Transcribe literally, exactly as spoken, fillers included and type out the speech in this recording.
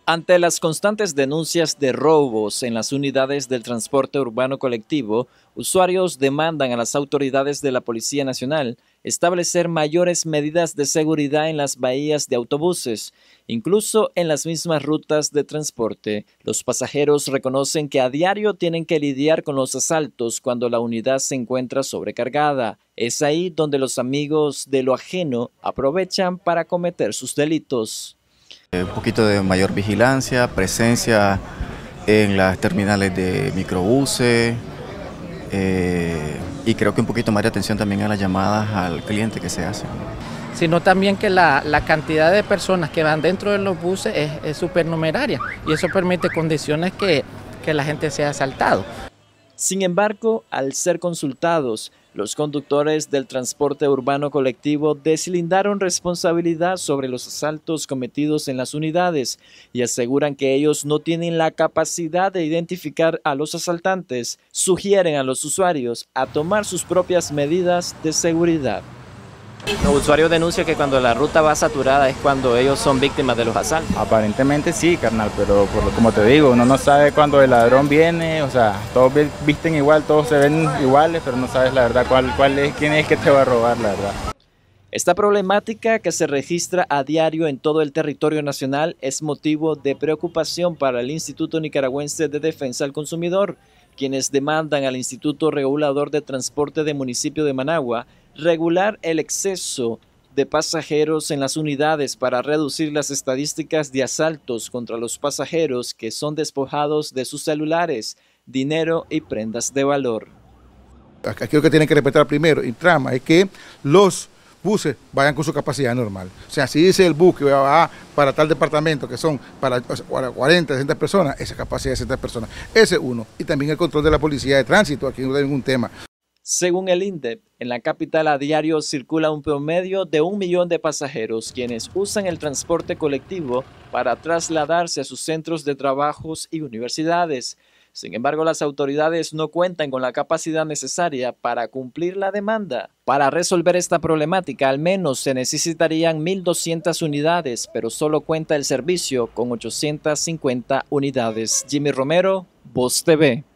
Ante las constantes denuncias de robos en las unidades del transporte urbano colectivo, usuarios demandan a las autoridades de la Policía Nacional establecer mayores medidas de seguridad en las bahías de autobuses, incluso en las mismas rutas de transporte. Los pasajeros reconocen que a diario tienen que lidiar con los asaltos cuando la unidad se encuentra sobrecargada. Es ahí donde los amigos de lo ajeno aprovechan para cometer sus delitos. Un poquito de mayor vigilancia, presencia en las terminales de microbuses eh, y creo que un poquito más de atención también a las llamadas al cliente que se hacen. Sino también que la, la cantidad de personas que van dentro de los buses es, es supernumeraria y eso permite condiciones que, que la gente sea asaltado. Sin embargo, al ser consultados, los conductores del transporte urbano colectivo deslindaron responsabilidad sobre los asaltos cometidos en las unidades y aseguran que ellos no tienen la capacidad de identificar a los asaltantes. Sugieren a los usuarios a tomar sus propias medidas de seguridad. Los usuarios denuncian que cuando la ruta va saturada es cuando ellos son víctimas de los asaltos. Aparentemente sí, carnal, pero por, como te digo, uno no sabe cuándo el ladrón viene, o sea, todos visten igual, todos se ven iguales, pero no sabes la verdad cuál, cuál es, quién es que te va a robar, la verdad. Esta problemática, que se registra a diario en todo el territorio nacional, es motivo de preocupación para el Instituto Nicaragüense de Defensa al Consumidor, quienes demandan al Instituto Regulador de Transporte del municipio de Managua regular el exceso de pasajeros en las unidades para reducir las estadísticas de asaltos contra los pasajeros que son despojados de sus celulares, dinero y prendas de valor. Aquí lo que tienen que respetar primero, y trama, es que los buses vayan con su capacidad normal. O sea, si dice el bus que va para tal departamento, que son para cuarenta, sesenta personas, esa capacidad de sesenta personas. Ese es uno. Y también el control de la policía de tránsito, aquí no hay ningún tema. Según el INDEP, en la capital a diario circula un promedio de un millón de pasajeros, quienes usan el transporte colectivo para trasladarse a sus centros de trabajos y universidades. Sin embargo, las autoridades no cuentan con la capacidad necesaria para cumplir la demanda. Para resolver esta problemática, al menos se necesitarían mil doscientas unidades, pero solo cuenta el servicio con ochocientas cincuenta unidades. Jimmy Romero, Voz T V.